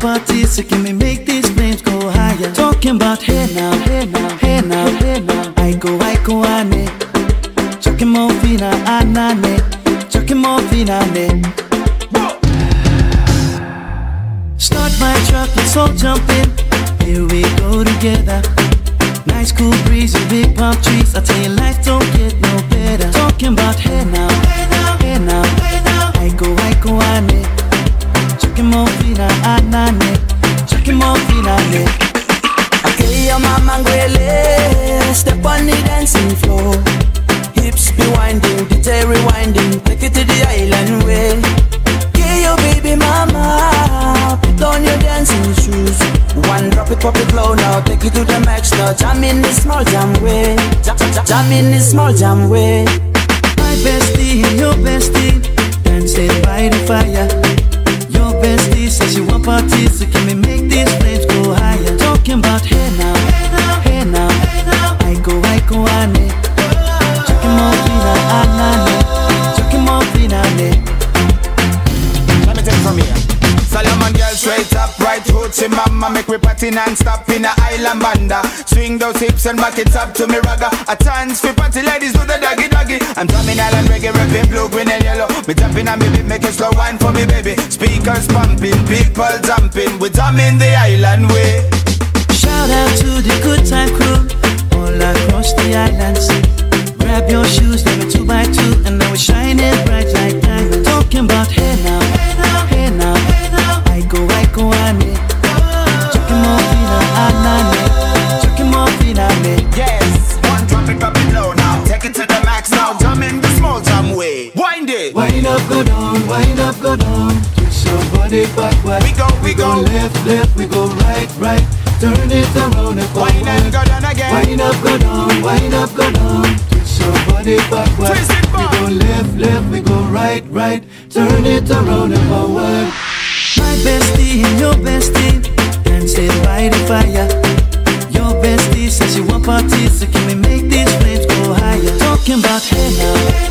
party, so can we make these flames go higher? Talking about hey now, hey now, hey now, hey now. Iko Iko ane, chucking more fina anane, chucking more fina ane. Start my truck, let's all jump in. Here we go together. Nice cool breeze and big palm trees. I tell you, life don't get no better. Talking about hey now, hey now, hey now, hey now. Iko Iko ane, chucking more fina anane, chucking more fina ane. Okay, your mama ngwele, step on the dancing floor. Hips be winding, DJ rewinding, take it to the island way. Okay, your baby mama, put on your dancing shoes. One drop it, pop it low now, take it to the max now. Jam in the small jam way, jam in the small jam way. My bestie and your bestie, dancing by the fire. Your bestie says she want parties, so can we make these flames go higher? Talking about hey now, hey now, hey now, hey now. Iko Iko ane, chucking more fina anane, chucking more fina ane. Let me take it from here. Solomon girl straight up, right hoochie mama. Make we party non-stop in a island banda. Swing those hips and back it up to me ragga. A chance for party ladies do the doggy doggy. I'm drumming island reggae, rapping blue, green and yellow. Me jumping and me beat, make it slow wine for me baby. Speakers pumping, people jumping. We drumming the island way. Shout out to the good time crew all across the islands. Grab your shoes, let me 2x2, and now we're shining bright like diamonds. Talking about hey now, hey now, hey now, hey now. Iko Iko ane, chucking more fina anane, chucking more fina ane. Yes, one drop it low now. Take it to the max now. Jump in the small jam way. Wind it. Wind up, go down, wind up, go down. Twist your body backward. We go left, left, we go right, right. Turn it around and forward. Wind and go down again. Wind up, go down, wind up, go down. Twist your body backward. Twist it back. We go left, left, we go right, right. Turn it around and forward. My bestie and your bestie, dancing by the fire. Your bestie says she want parties, so can we make these flames go higher? Talking about hey now,